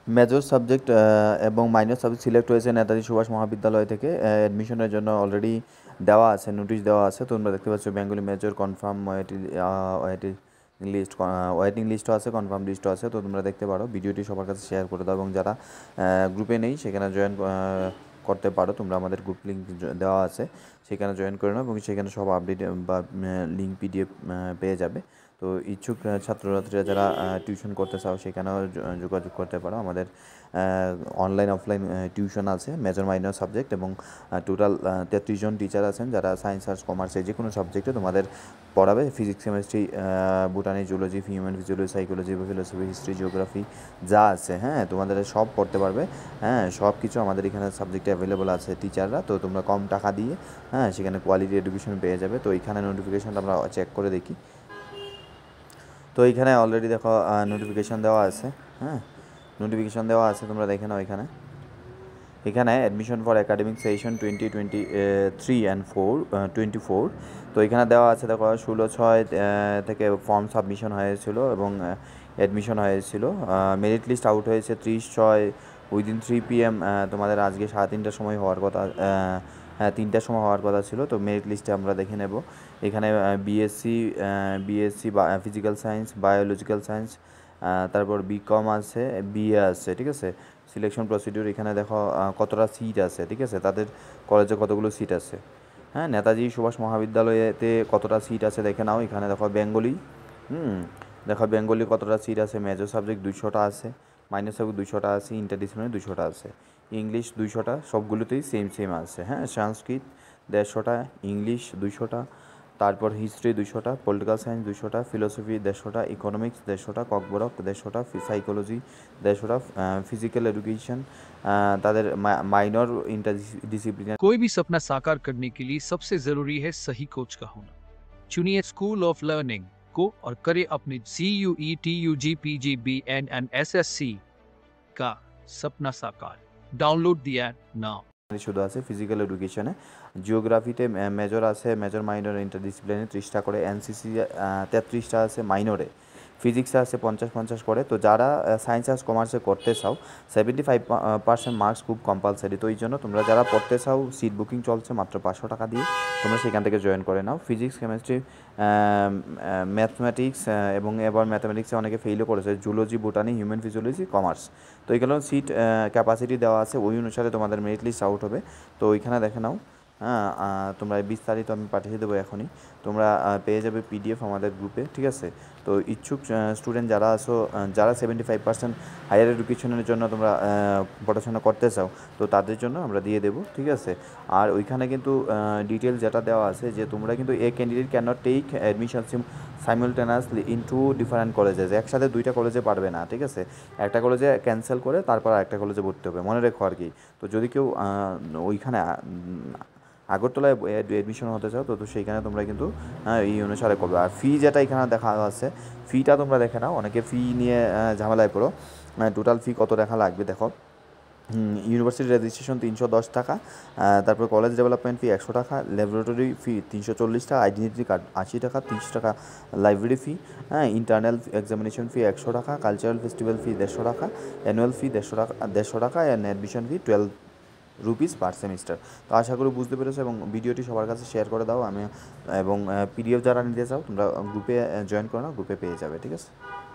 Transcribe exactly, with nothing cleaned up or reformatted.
Major subject এবং minor subject select হয়েছে নেতাজি সুভাষ মহাবিদ্যালয় থেকে অ্যাডমিশনের জন্য অলরেডি দেওয়া আছে, নোটিশ দেওয়া আছে। তোমরা দেখতে পাচ্ছ Bengali major confirm waiting list, waiting লিস্টও আছে, কনফার্ম লিস্টও আছে। তো তোমরা দেখতে পারো, ভিডিওটি সবার কাছে শেয়ার করে দাও এবং যারা গ্রুপে নেই সেখানে জয়েন করতে পারো। তোমরা আমাদের গ্রুপ লিঙ্ক দেওয়া আছে, সেখানে জয়েন করে নাও এবং সেখানে সব আপডেট বা লিঙ্ক পিডিএফ পেয়ে যাবে। তো ইচ্ছুক ছাত্রছাত্রীরা যারা টিউশন করতে চাও সেখানেও যোগাযোগ করতে পারো। আমাদের অনলাইন অফলাইন টিউশন আছে মেজর মাইনর সাবজেক্ট এবং টোটাল তেত্রিশ জন টিচার আছেন যারা সায়েন্স আর্টস কমার্সে যে কোনো সাবজেক্টে তোমাদের পড়াবে। Physics, chemistry, botany, zoology, human physiology, psychology, philosophy, history, geography যা আছে, হ্যাঁ তোমাদের সব পড়তে পারবে। হ্যাঁ সব কিছু আমাদের এখানে সাবজেক্টে অ্যাভেলেবল আছে টিচাররা। তো তোমরা কম টাকা দিয়ে হ্যাঁ সেখানে কোয়ালিটি এডুকেশন পেয়ে যাবে। তো এখানে নোটিফিকেশানটা আমরা চেক করে দেখি। তো এইখানে অলরেডি দেখো নোটিফিকেশান দেওয়া আছে, হ্যাঁ নোটিফিকেশান দেওয়া আছে, তোমরা দেখে নাও। এখানে এখানে admission for academic session twenty twenty three and four twenty four তো এখানে দেওয়া আছে দেখো ষোলো ছয় থেকে ফর্ম সাবমিশন হয়েছিল এবং অ্যাডমিশন হয়েছিল। মেরিট লিস্ট আউট হয়েছে ত্রিশ ছয় উইদিন থ্রি পি এম তোমাদের আজকে সাড়ে তিনটার সময় হওয়ার কথা, হ্যাঁ তিনটার সময় হওয়ার কথা ছিল। তো মেরিট লিস্টে আমরা দেখে নেব। এখানে BSc BSc physical science, biological science, তারপর বিকম আছে, বিএ আছে, ঠিক আছে। সিলেকশন প্রসিডিউর এখানে দেখো কতটা সিট আছে, ঠিক আছে, তাদের কলেজে কতগুলো সিট আছে। হ্যাঁ নেতাজি সুভাষ মহাবিদ্যালয়েতে কতটা সিট আছে দেখে নাও। এখানে দেখো বেঙ্গলি, হুম দেখো বেঙ্গলি কতটা সিট আছে। মেজর সাবজেক্ট দুইশোটা আছে, মাইনর সাবজেক্ট দুইশোটা আছে, ইন্টারডিসিপ্লিনারি দুইশোটা আছে, ইংলিশ দুইশোটা, সবগুলোতেই সেম সেম আছে। হ্যাঁ সংস্কৃত দেড়শোটা, ইংলিশ দুইশোটা, তারপর হিস্ট্রি দুইশোটা, পলিটিক্যাল সায়েন্স দুইশোটা, ফিলোসফি দেড়শোটা, ইকোনমিক্স দেড়শোটা, ককবরক দেড়শোটা, সাইকোলজি দেড়শোটা, ফিজিক্যাল एजुकेशन তাদের माइनर इंटरडिसिप्लिनरी। कोई भी सपना साकार करने के लिए सबसे जरूरी है सही कोच का होना। चुनिए स्कूल ऑफ लर्निंग को और करें अपने C U E T U G P G B N N S S C का सपना साकार। डाउनलोड दिया नाउ। শুধু আছে ফিজিক্যাল এডুকেশনে, জিওগ্রাফিতে মেজর আছে, মেজর মাইনর ইন্টারডিসিপ্লিনারি ত্রিশটা করে, এনসিসি তেত্রিশটা আছে মাইনরে, ফিজিক্সে আছে পঞ্চাশ পঞ্চাশ করে। তো যারা সায়েন্স আর্টস কমার্সে করতে চাও সেভেন্টি ফাইভ পার্সেন্ট মার্কস খুব কম্পালসারি। তো এই জন্য তোমরা যারা পড়তে চাও সিট বুকিং চলছে মাত্র পাঁচশো টাকা দিয়ে, তোমরা সেখান থেকে জয়েন করে নাও। ফিজিক্স, কেমিস্ট্রি, ম্যাথমেটিক্স এবং এবার ম্যাথমেটিক্সে অনেকে ফেইলও করেছে, zoology, botany, human physiology, commerce. তো এইগুলো সিট ক্যাপাসিটি দেওয়া আছে, ওই অনুসারে তোমাদের মেরিট লিস্ট আউট হবে। তো ওইখানে দেখে নাও। হ্যাঁ তোমরা বিস্তারিত আমি পাঠিয়ে দেবো এখনই, তোমরা পেয়ে যাবে পিডিএফ আমাদের গ্রুপে, ঠিক আছে। তো ইচ্ছুক স্টুডেন্ট যারা আছো, যারা সেভেন্টি ফাইভ পার্সেন্ট হায়ার এডুকেশনের জন্য তোমরা পড়াশোনা করতে চাও, তো তাদের জন্য আমরা দিয়ে দেবো, ঠিক আছে। আর ওইখানে কিন্তু ডিটেল যেটা দেওয়া আছে যে তোমরা কিন্তু a candidate can not take admission simultaneously into different colleges, একসাথে দুইটা কলেজে পারবে না, ঠিক আছে। একটা কলেজে ক্যান্সেল করে তারপর একটা কলেজে ভর্তি হবে, মনে রেখো আর কি। তো যদি কেউ ওইখানে আগরতলায় অ্যাডমিশন হতে চাও তো তো সেইখানে তোমরা কিন্তু এই অনুসারে করবে। আর ফি যেটা এখানে দেখা আছে, ফিটা তোমরা দেখে নাও, অনেকে ফি নিয়ে ঝামেলায় পড়ো। টোটাল ফি কত টাকা লাগবে দেখো। ইউনিভার্সিটি রেজিস্ট্রেশন তিনশো দশ টাকা, তারপর কলেজ ডেভেলপমেন্ট ফি একশো টাকা, ল্যাবরেটরি ফি তিনশো চল্লিশ টাকা, আইডেন্টিটি কার্ড আশি টাকা, তিরিশ টাকা লাইব্রেরি ফি, হ্যাঁ ইন্টারনাল এক্সামিনেশন ফি একশো টাকা, কালচারাল ফেস্টিভ্যাল ফি দেড়শো টাকা, অ্যানুয়াল ফি দেড়শো টাকা দেড়শো টাকা and admission fee twelve rupees per semester. তো আশা করি বুঝতে পেরেছো এবং ভিডিওটি সবার কাছে শেয়ার করে দাও। আমি এবং পিডিএফ যারা নিতে চাও তোমরা গ্রুপে জয়েন করো না, গ্রুপে পেয়ে যাবে, ঠিক আছে।